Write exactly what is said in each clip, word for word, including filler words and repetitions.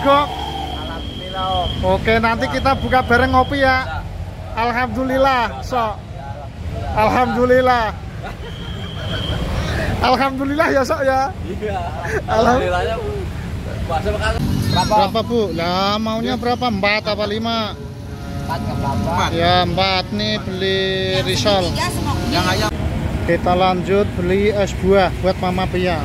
Gok? Alhamdulillah Om. Oke, nanti kita buka bareng ngopi ya. Alhamdulillah, sok. Alhamdulillah. Alhamdulillah ya sok ya. Iya. Alhamdulillahnya puasa bekal. Berapa? Berapa Bu? Lah maunya berapa? Empat apa lima? Empat ke berapa? Ya empat nih beli risol. Yang ayam. Kita lanjut beli es buah buat Mama Pia.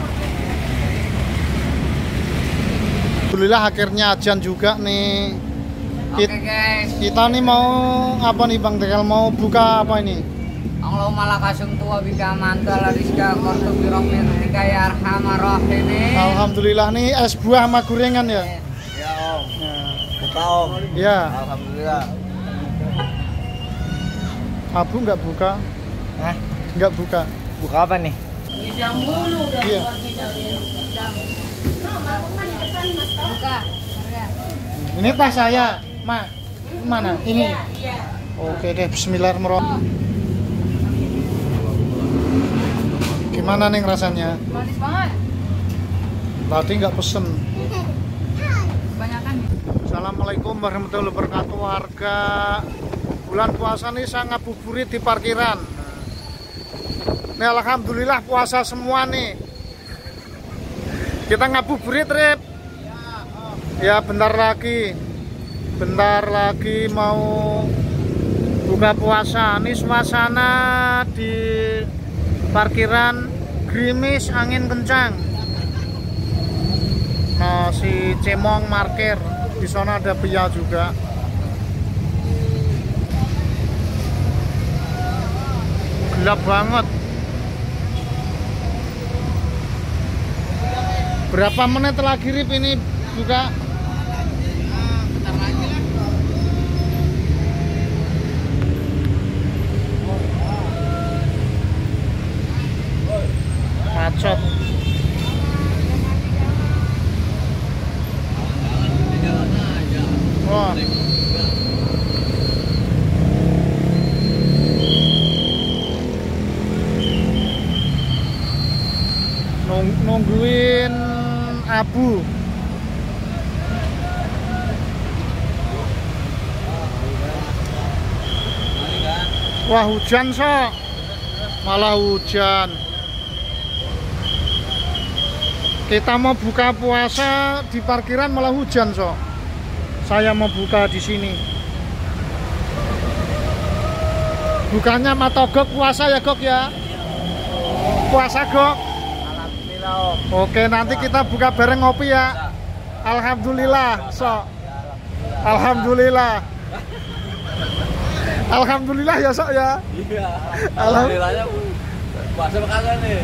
Alhamdulillah akhirnya ajan juga nih. Oke guys. Kita nih mau apa nih Bang Tegal, mau buka apa ini? Allah malah kasung tua bika mantul rizka kortu birofir tiga ya arhamar rahimin. Alhamdulillah nih es buah sama gorengan ya. Ya Om. Nah, Buka Om. ya. Alhamdulillah. Abu nggak buka? Hah? Nggak buka. Buka apa nih? Iya. Buka. Ini tas saya, Ma. Mana? Ini. Oke deh, bismillahirrahmanirrahim. Gimana nih rasanya? Manis banget. Tadi nggak pesen. Kebanyakan. Assalamualaikum warahmatullahi wabarakatuh warga. Bulan puasa nih saya ngabuburit di parkiran. Nih alhamdulillah puasa semua nih. Kita ngabuburit Rip. Ya bentar lagi. Bentar lagi mau buka puasa. Nih suasana di parkiran gerimis, angin kencang. Nah, si Cemong markir. Di sana ada Pia juga. Gelap banget. Berapa menit lagi Rip ini buka? Bentar lagi lah. Macet. Wah. Nung nungguin Abu. Wah hujan sok. Malah hujan. Kita mau buka puasa di parkiran malah hujan sok. Saya mau buka di sini. Bukannya matogok puasa ya Gok ya? Puasa Gok. Alhamdulillah Om. Oke, nanti kita buka bareng ngopi ya. Alhamdulillah, sok. Alhamdulillah. Alhamdulillah ya sok ya. Iya. Alhamdulillahnya puasa bekal nih.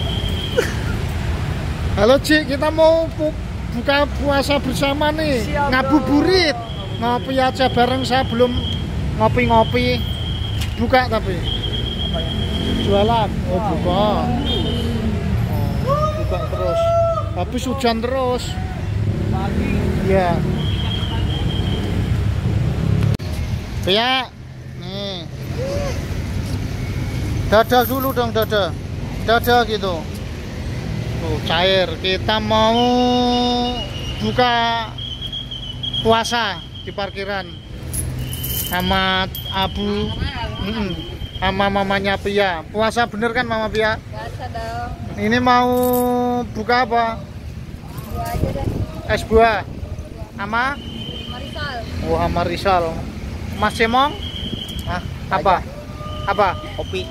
Halo Ci, kita mau bu buka puasa bersama nih. Siap, ngabuburit. Ngopi aja bareng, saya belum ngopi-ngopi. Buka tapi. Apa ya? Jualan. Oh, buka. Oh, buka terus. Habis hujan terus. Pagi. Iya. Ya. Nih. Dada dulu dong, dada. Dada gitu. Tuh, cair. Kita mau buka puasa di parkiran sama Abu, mm, sama mamanya Pia. Puasa bener kan Mama Pia? Biasa dong. Ini mau buka apa? Dua aja deh. Es buah sama Marisal. oh sama Rizal. Mas Cemong? Hah? Apa? Apa? Kopi.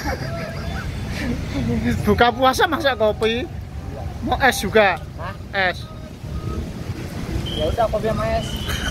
Buka puasa masa kopi? Mau es juga? Hah? Es. Ya udah kopi sama es.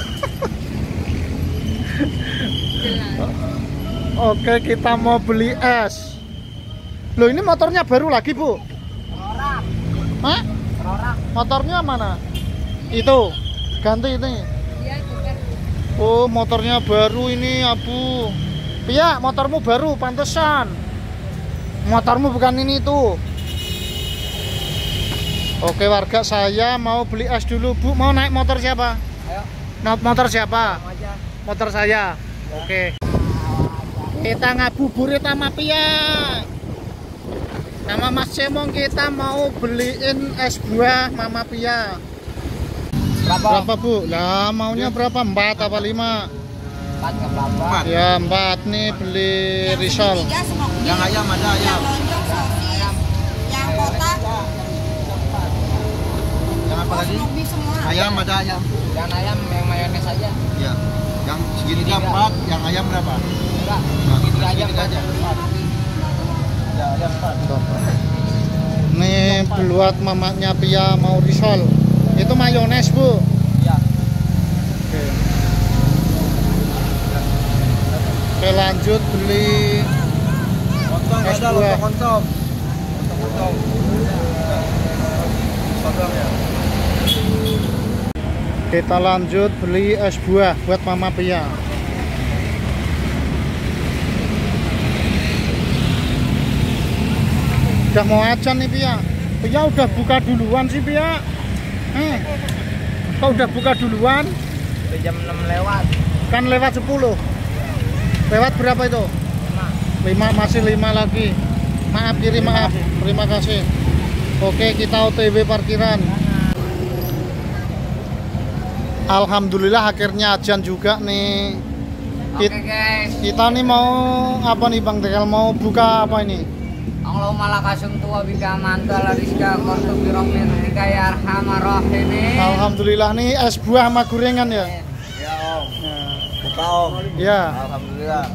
Oke, kita mau beli es. Loh, ini motornya baru lagi, Bu? Orang. Hah? Orang. Motornya mana? Itu. Ganti ini. Iya, bukan. Oh, motornya baru ini, Abu. Pia, motormu baru, pantesan. Motormu bukan ini tuh. Oke warga, saya mau beli es dulu. Bu, mau naik motor siapa? Ayo. Naik motor siapa? Sama aja. Motor saya. Oke. Kita ngabuburit sama Pia. Sama Mas Cemong kita mau beliin es buah Mama Pia. Berapa? Berapa Bu? Lah maunya berapa? Empat apa lima? Empat ke berapa? Ya empat nih beli risol. Yang ayam ada ayam. Lonjong sosis. Yang kotak. Yang apa lagi? Snoopy semua. Ayam ada ayam. Dan ayam yang mayones aja. Iya. Yang segitiga empat, yang ayam berapa? Enggak. Nah, Segitiga aja, segitiga aja. Empat. Ya, ayam empat. Nih buat mamanya Pia mau risol. Itu mayones Bu. Iya. Oke. Oke lanjut beli Lontong es ada, buah. lontong lontong. Lontong lontong. Sodong ya. Kita lanjut beli es buah buat Mama Pia. Udah mau ajan nih Pia. Pia udah buka duluan sih Pia. Eh, kok udah buka duluan? Udah jam enam lewat. Kan lewat sepuluh. Lewat berapa itu? lima, masih lima lagi. Maaf kiri maaf. Terima kasih. Oke, kita O T W parkiran. Alhamdulillah akhirnya ajan juga nih. Oke Kit- guys. Kita nih mau apa nih Bang Tegal, mau buka apa ini? Allahumma lakasum tua bika mantal rizka kortu birahmin tika ya arhamar rahimin. Alhamdulillah nih es buah sama gorengan ya. Ya Om. Nah, Buka Om. ya, Alhamdulillah.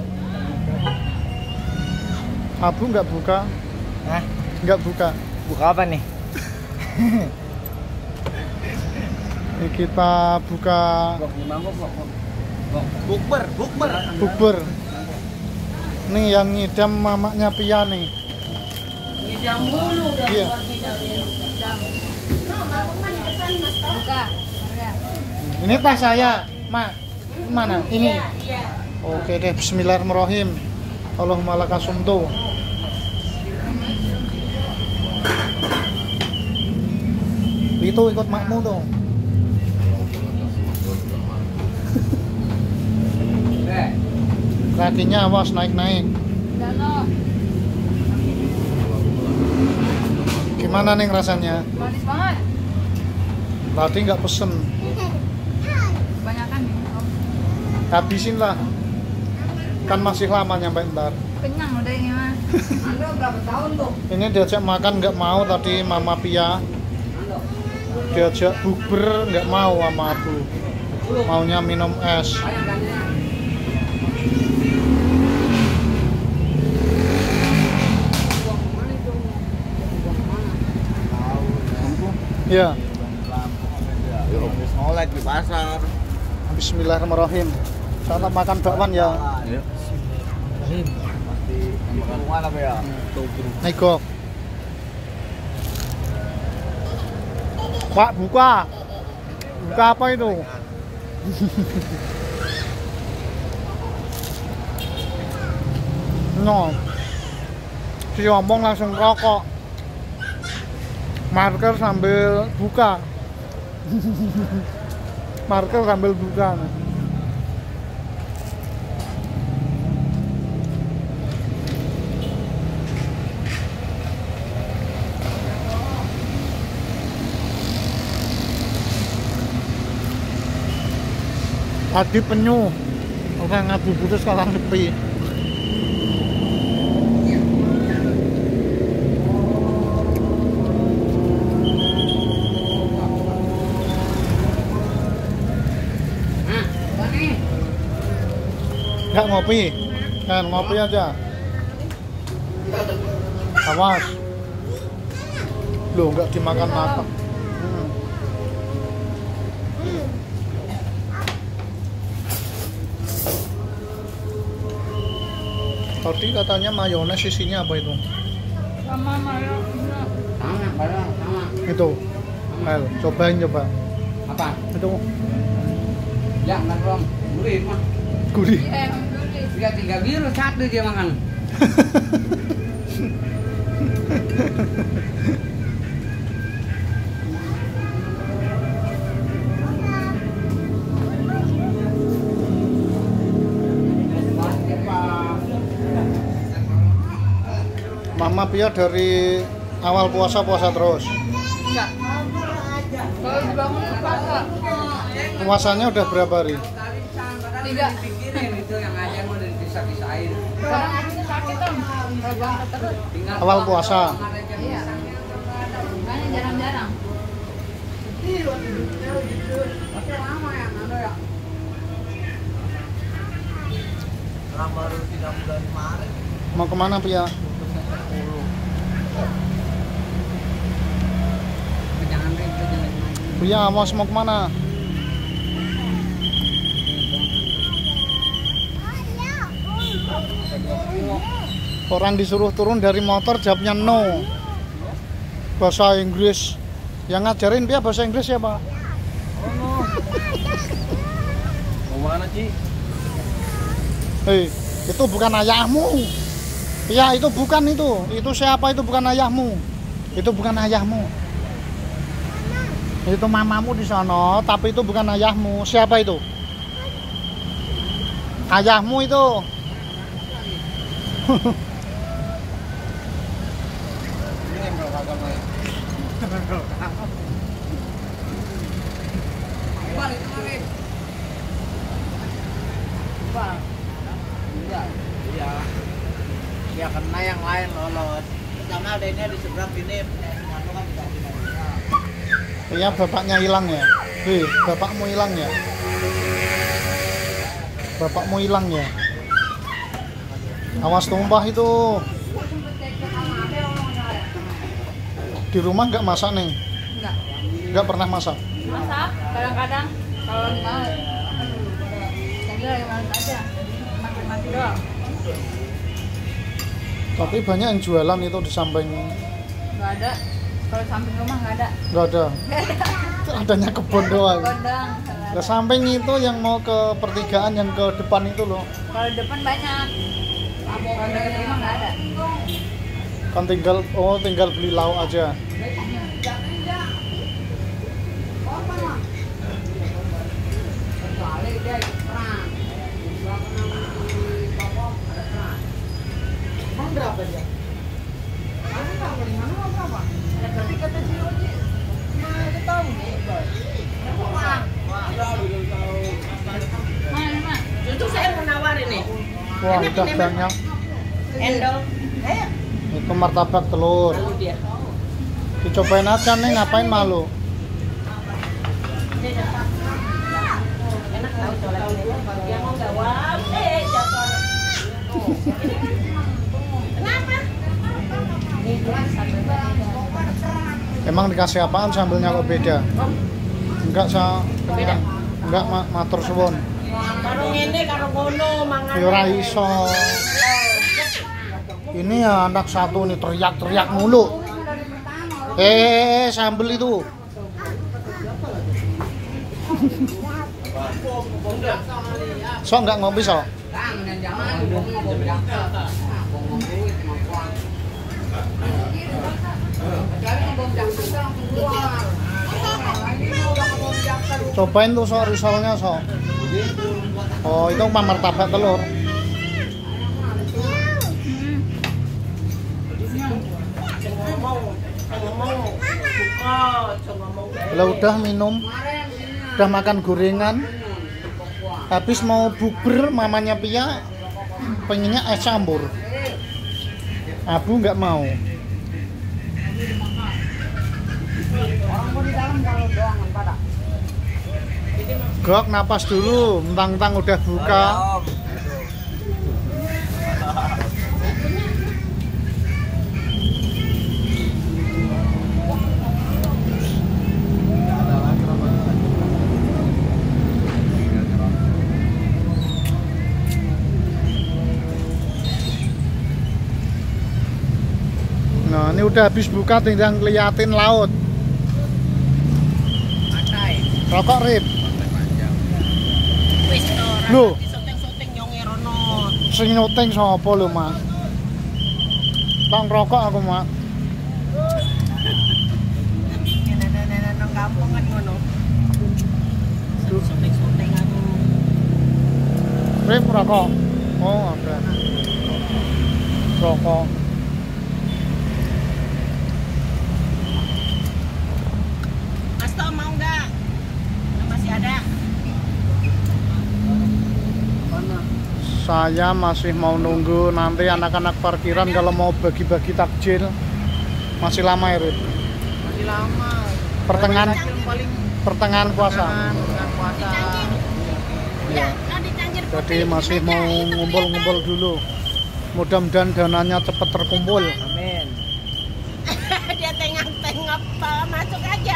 Abu nggak buka? Hah? Nggak buka. Buka apa nih? Ini kita buka Bukber, bukber. bubur. Nih yang ngidam mamanya Pia nih. Iya. Buka. Ini tas saya, Mak. Mana? Ini. Oke deh, bismillahirrahmanirrahim. Allahumma lakasumtu. Itu ikut makmu dong. Eh, Kakinya awas naik-naik. Dano. Gimana nih rasanya? Manis banget. Tadi nggak pesen. Kebanyakan nih. Om. Habisin lah. Kan masih lama nyampe ntar. Kenyang udah ini mah. Anda berapa tahun tuh? Ini diajak makan nggak mau tadi Mama Pia. Diajak bukber nggak mau sama Abu. Maunya minum es. Banyak kan ya? Ya. Mau lagi di pasar. Bismillahirrahmanirrahim. Sana makan bakwan ya. Makan apa ya? Nego. Pak buka. Buka apa itu? No. Si ngomong langsung rokok. Marker sambil buka. Marker sambil buka. Tadi penyu. Orang ngabuburit sekarang sepi. Nggak ngopi, kan ngopi aja. Awas, loh nggak dimakan makan. Hmm. Tadi katanya mayones isinya apa itu? Sama mayonesnya. Sama, barang, sama. Itu, Ayo, cobain coba. Apa? Itu Ya, nggak dong. Gurih mah. gurih. Iya, emang gurih. Tiga tiga biru satu dia makan. Mama Pia dari awal puasa puasa terus. Enggak. Kalau dibangun puasa. Puasanya udah berapa hari? Tiga. Dipikirin itu yang aja mau dipisah-pisahin. Sekarang akhirnya sakit Om. Kalau berangkat terus. Tinggal Awal puasa. Iya. Makanya jarang-jarang. Masih lama ya, anu ya. Orang baru tiga bulan kemarin. Mau kemana Pia? Jangan ribet jelek lagi. Pia, awas mau kemana? Orang disuruh turun dari motor jawabnya no. Bahasa Inggris. Yang ngajarin dia bahasa Inggris siapa? Mau mana Ci? Hei, itu bukan ayahmu. Ya, itu bukan itu. Itu siapa? Itu bukan ayahmu. Itu bukan ayahmu. Itu mamamu di sana, tapi itu bukan ayahmu. Siapa itu? Ayahmu itu. Ini yang berapa agama ya? Balik kemarin. Bang. Iya. Iya. Ya kena yang lain lolos. Pertama adanya di seberang sini, mana kan tidak tidak. Ya, bapaknya hilang ya. Hei, bapakmu hilang ya. Bapakmu hilang ya. Awas tumpah itu. Di rumah nggak masak Neng? Enggak. Nggak pernah masak. Masak kadang-kadang kalau lagi mau. Jadi lagi malas aja. Mati-mati doang. Tapi banyak yang jualan itu di samping. Enggak ada. Kalau samping rumah enggak ada. Nggak ada. Adanya kebun doang. Gondang. Ke samping itu yang mau ke pertigaan yang ke depan itu loh. Kalau di depan banyak. Kalau dekat rumah enggak ada. Kan tinggal oh tinggal beli lauk aja. Balik dia ikut perang. Emang berapa dia? Tapi kata si Oji, mana dia tahu nih? Mana mana? Itu saya mau nawarin nih. Wah, udah banyak. Endol. Eh, Itu martabak telur. lalu dia. Dicobain aja nih, ngapain malu? Enak tahu colek ini. Dia mau jawab, eh jatuh. Kenapa? Ini jelas Emang dikasih apaan sambelnya kok beda? Enggak sa, enggak, enggak ma matur suwun. karo ngene karo kono mangan. Ya ora iso. Ini ya anak satu nih teriak-teriak mulu. Eh, sambel itu. So enggak ngopi so? Kan dan jangan bong bong jangka. Bong bong duit mau Kecuali bom jangka langsung keluar. Ini mau udah bom jangka. Cobain tuh so risolnya so. Oh, itu mah martabak telur. Lah udah minum, udah makan gorengan, habis mau bubur mamanya Pia pengennya es campur. Abu nggak mau. Orang mau di dalam kalau doang pada. Gok napas dulu, mentang-mentang udah buka. Nah, ini udah habis buka tinggal ngeliatin laut. Rokok Rip. Wis to Lho. ora syuting-syuting yo ngerono. Sing nyuting sapa lho, Mak? Tong rokok aku, Mak. Nenek-nenek nang kampung kan ngono. Syuting-syuting aku. Rip rokok. Oh, ada. Rokok. Mas Tom mau enggak? Masih ada. Saya masih mau nunggu nanti anak-anak parkiran kalau mau bagi-bagi takjil. Masih lama ya, Rit? Masih lama. Pertengahan paling pertengahan puasa. pertengahan puasa. Iya. Jadi masih mau ngumpul-ngumpul dulu. Mudah-mudahan dananya cepat terkumpul. Amin. Dia tengok-tengok Pak, masuk aja.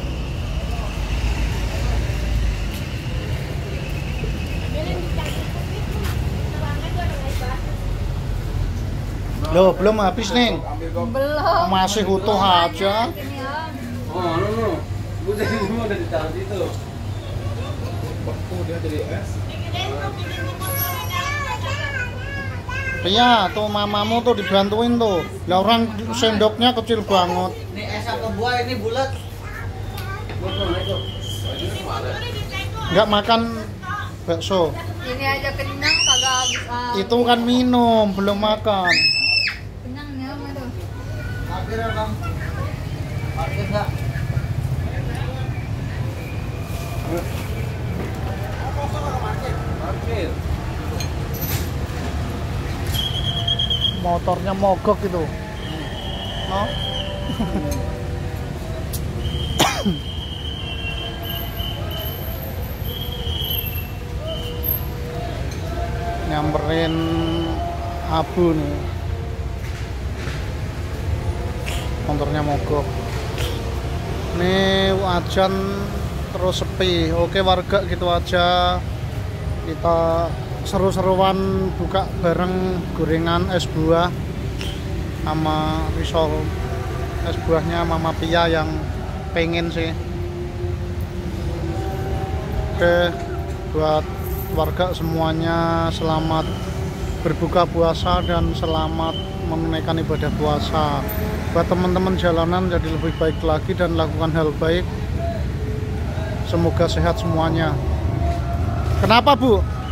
Loh, belum habis nih. Belum. Masih utuh aja. Ini Om. Oh, no, no. Udah semua udah ditaruh situ. Oh, dia jadi es. Iya, tuh mamamu tuh dibantuin tuh. Lah orang sendoknya kecil banget. Ini es apa buah ini bulat? Nggak makan bakso. Ini aja kenyang kagak habis. Ah, Itu kan minum, belum makan. kenyang nih Om itu. Parkir ya bang. Parkir enggak? Parkir. Motornya mogok itu. No? Nyamperin Abu nih. Motornya mogok. Nih wajan terus sepi. Oke warga, gitu aja. Kita seru-seruan buka bareng gorengan es buah sama risol es buahnya Mama Pia yang pengen sih. Oke, buat warga semuanya selamat berbuka puasa dan selamat menunaikan ibadah puasa. Buat teman-teman jalanan jadi lebih baik lagi dan lakukan hal baik. Semoga sehat semuanya. Kenapa, Bu?